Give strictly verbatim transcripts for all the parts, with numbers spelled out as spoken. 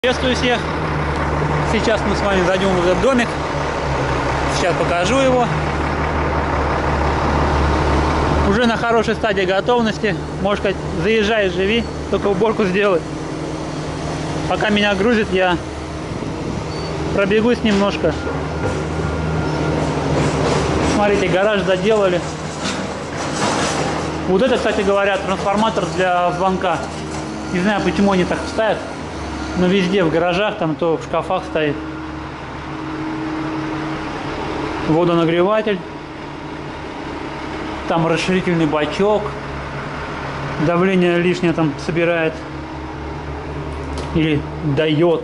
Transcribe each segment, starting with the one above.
Приветствую всех! Сейчас мы с вами зайдем в этот домик. Сейчас покажу его. Уже на хорошей стадии готовности. Можно сказать, заезжай, живи, только уборку сделай. Пока меня грузит, я пробегусь немножко. Смотрите, гараж заделали. Вот это, кстати говоря, трансформатор для звонка. Не знаю, почему они так ставят. Но везде, в гаражах, там то в шкафах стоит. Водонагреватель. Там расширительный бачок. Давление лишнее там собирает. Или дает.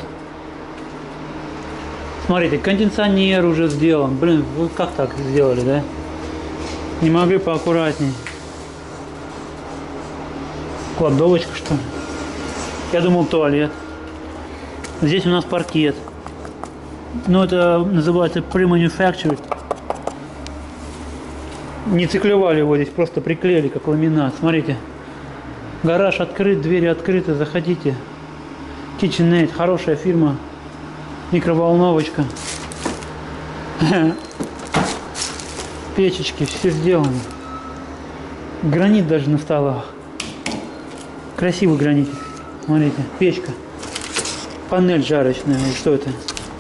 Смотрите, кондиционер уже сделан. Блин, вы как так сделали, да? Не могли поаккуратней. Кладовочка, что ли? Я думал, туалет. Здесь у нас паркет. Но это называется pre-manufactured. Не циклевали его здесь, просто приклеили как ламинат. Смотрите. Гараж открыт, двери открыты, заходите. KitchenAid, хорошая фирма. Микроволновочка. Печечки, все сделано. Гранит даже на столах. Красивый гранит. Смотрите, печка. Панель жарочная, что это?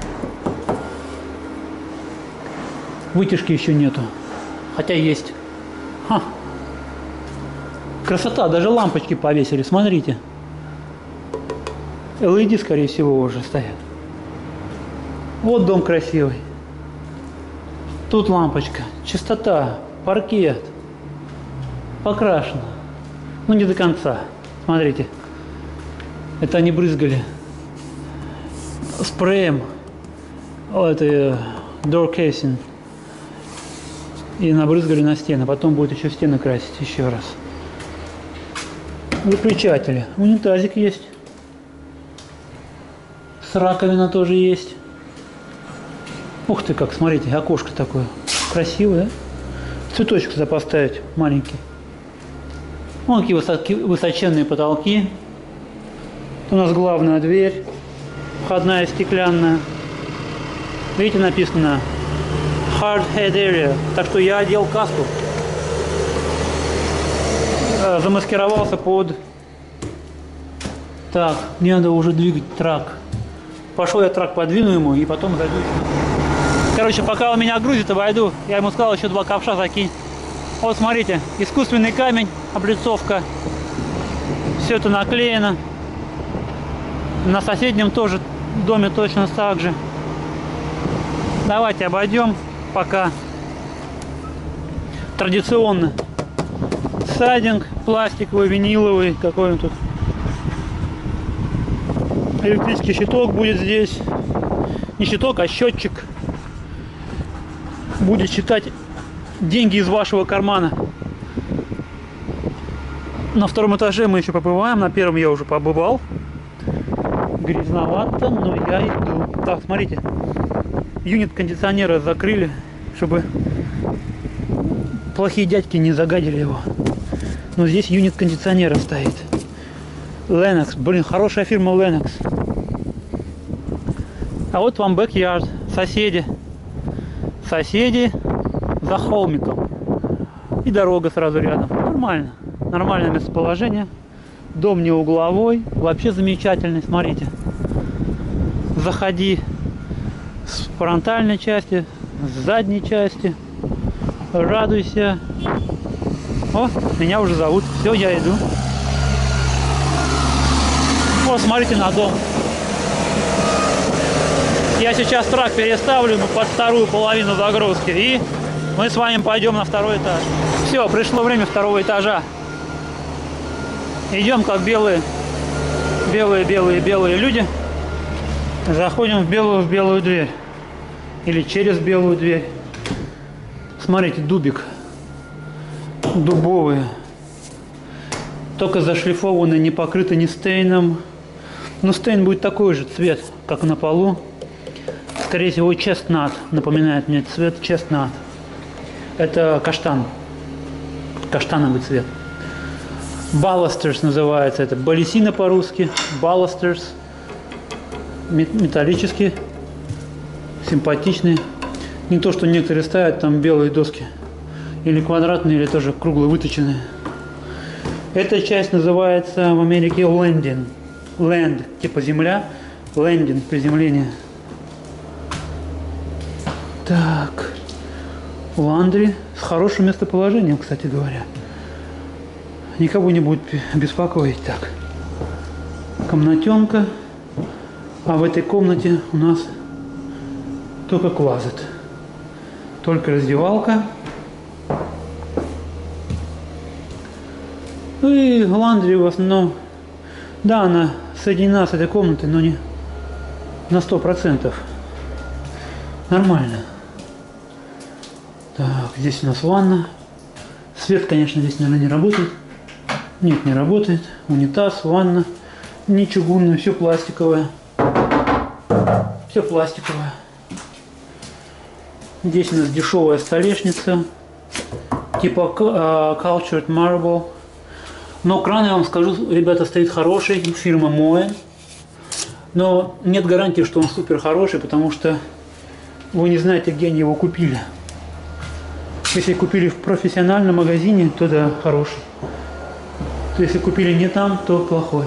Вытяжки еще нету. Хотя есть. Ха. Красота, даже лампочки повесили, смотрите. эл и ди, скорее всего, уже стоят. Вот дом красивый. Тут лампочка. Чистота, паркет. Покрашено. Ну, не до конца. Смотрите. Это они брызгали спреем. О, это door casing. И набрызгали на стены. Потом будет еще стены красить еще раз. Выключатели. Унитазик есть. С раковина тоже есть. Ух ты как, смотрите, окошко такое. Красивое, да? Цветочек сюда поставить маленький. Вон какие высоки, высоченные потолки. У нас главная дверь. Входная стеклянная. Видите, написано Hard Head Area. Так что я одел каску. Замаскировался под... Так, мне надо уже двигать трак. Пошел я трак подвину ему и потом зайду. Короче, пока он меня грузит, обойду. Я ему сказал, еще два ковша закинь. Вот смотрите, искусственный камень, облицовка. Все это наклеено. На соседнем тоже доме точно так же. Давайте обойдем пока. Традиционно. Сайдинг пластиковый, виниловый. Какой он тут. Электрический щиток будет здесь. Не щиток, а счетчик. Будет считать деньги из вашего кармана. На втором этаже мы еще побываем. На первом я уже побывал. Грязновато, но я иду. Так, смотрите. Юнит кондиционера закрыли, чтобы плохие дядьки не загадили его. Но здесь юнит кондиционера стоит. Lennox. Блин, хорошая фирма Lennox. А вот вам backyard. Соседи. Соседи за холмиком. И дорога сразу рядом. Нормально. Нормальное местоположение. Дом не угловой. Вообще замечательный. Смотрите. Заходи с фронтальной части, с задней части. Радуйся. О, меня уже зовут. Все, я иду. Вот, смотрите на дом. Я сейчас трак переставлю под вторую половину загрузки. И мы с вами пойдем на второй этаж. Все, пришло время второго этажа. Идем как белые, белые, белые, белые люди. Заходим в белую, в белую дверь. Или через белую дверь. Смотрите, дубик. Дубовые. Только зашлифованные, не покрыты ни стейном. Но стейн будет такой же цвет, как на полу. Скорее всего, честнат. Напоминает мне цвет честнат. Это каштан. Каштановый цвет. Balusters называется. Это балесина по-русски. Balusters. Металлический, симпатичный. Не то, что некоторые ставят там белые доски. Или квадратные, или тоже круглые выточенные. Эта часть называется в Америке landing. Land, типа земля. Landing, приземление. Так. Ландри с хорошим местоположением, кстати говоря. Никого не будет беспокоить. Так. Комнатенка. А в этой комнате у нас только клозет. Только раздевалка. Ну и ландри в основном. Да, она соединена с этой комнатой, но не на сто процентов. Нормально. Так, здесь у нас ванна. Свет, конечно, здесь, наверное, не работает. Нет, не работает. Унитаз, ванна. Не чугунная, все пластиковое. Все пластиковое. Здесь у нас дешевая столешница. Типа uh, Cultured Marble. Но кран, я вам скажу, ребята, стоит хороший. Фирма Moe. Но нет гарантии, что он супер хороший, потому что вы не знаете, где они его купили. Если купили в профессиональном магазине, то да, хороший. Если купили не там, то плохой.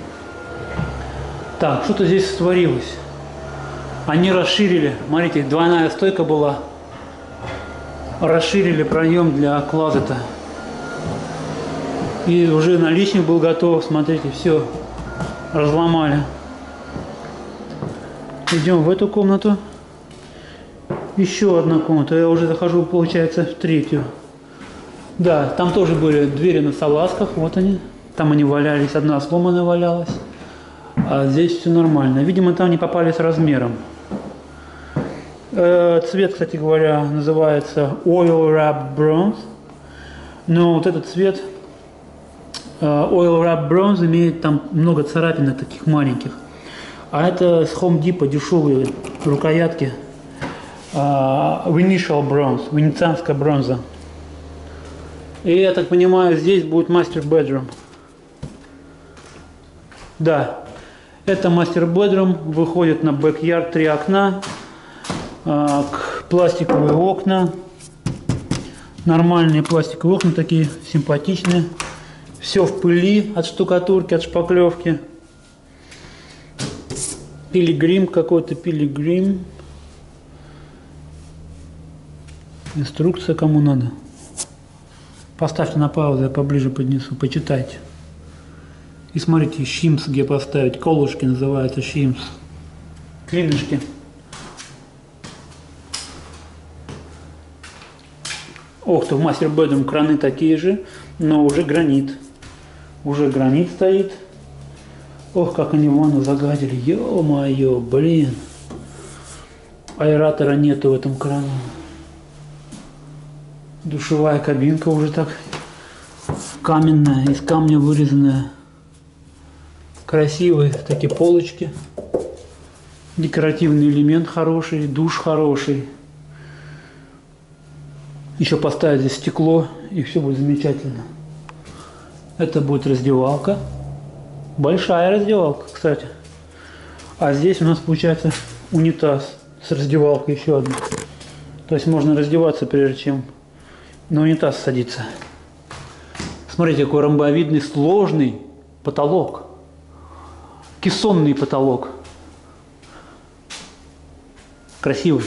Так, что-то здесь творилось. Они расширили, смотрите, двойная стойка была. Расширили проем для клозета. И уже наличник был готов, смотрите, все разломали. Идем в эту комнату. Еще одна комната. Я уже захожу, получается, в третью. Да, там тоже были двери на салазках. Вот они. Там они валялись. Одна сломанная валялась. А здесь все нормально. Видимо, там не попали с размером. Э, цвет, кстати говоря, называется Oil Wrap Bronze. Но вот этот цвет э, Oil Wrap Bronze имеет там много царапинок таких маленьких. А это с Home Depot дешевые рукоятки. Uh, Venetian Bronze, венецианская бронза. И я так понимаю, здесь будет Master Bedroom. Да, это Master Bedroom, выходит на backyard, три окна, uh, пластиковые окна, нормальные пластиковые окна, такие симпатичные. Все в пыли от штукатурки, от шпаклевки. Пилигрим какой-то, пилигрим. Инструкция кому надо. Поставьте на паузу, я поближе поднесу, почитайте. И смотрите, щимс, где поставить. Колышки называются щимс. Клинышки. Ох ты, в Master Bedroom краны такие же, но уже гранит. Уже гранит стоит. Ох, как они ванну загадили. Ё-моё, блин. Аэратора нету в этом крану. Душевая кабинка уже так каменная, из камня вырезанная. Красивые такие полочки. Декоративный элемент хороший, душ хороший. Еще поставить здесь стекло, и все будет замечательно. Это будет раздевалка. Большая раздевалка, кстати. А здесь у нас получается унитаз с раздевалкой еще одна. То есть можно раздеваться, прежде чем на унитаз садиться. Смотрите, какой ромбовидный сложный потолок. Кессонный потолок. Красивый.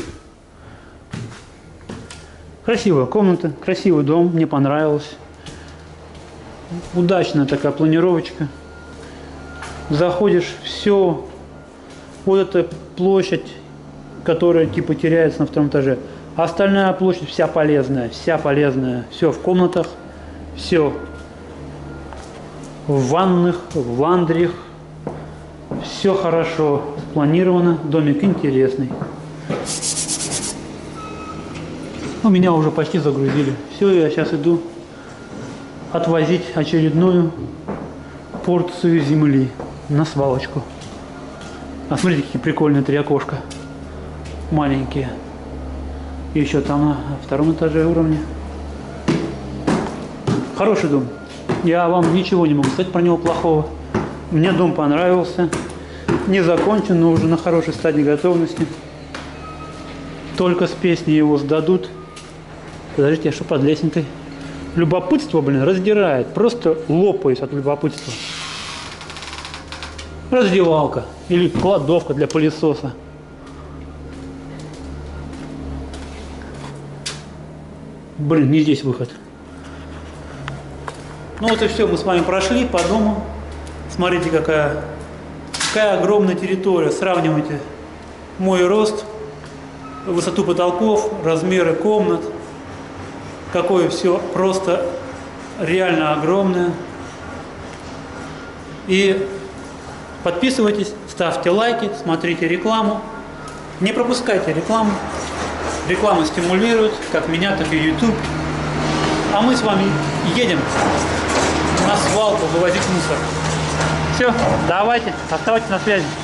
Красивая комната, красивый дом, мне понравилось. Удачная такая планировочка. Заходишь, все, вот эта площадь, которая типа теряется на втором этаже. А остальная площадь вся полезная, вся полезная. Все в комнатах, все в ванных, в ландриях. Все хорошо спланировано, домик интересный. Ну, меня уже почти загрузили. Все, я сейчас иду отвозить очередную порцию земли на свалочку. А смотрите, какие прикольные три окошка. Маленькие. И еще там на втором этаже уровня. Хороший дом. Я вам ничего не могу сказать про него плохого. Мне дом понравился. не закончен, но уже на хорошей стадии готовности. Только с песни его сдадут. Подождите, а что под лесенкой? Любопытство, блин, раздирает. Просто лопаюсь от любопытства. Раздевалка или кладовка для пылесоса. Блин, не здесь выход. Ну вот и все, мы с вами прошли по дому. Смотрите, какая, какая огромная территория. Сравнивайте мой рост, высоту потолков, размеры комнат. Какое все просто реально огромное. И подписывайтесь, ставьте лайки, смотрите рекламу. Не пропускайте рекламу. Реклама стимулирует как меня, так и YouTube. А мы с вами едем на свалку вывозить мусор. Все, давайте, оставайтесь на связи.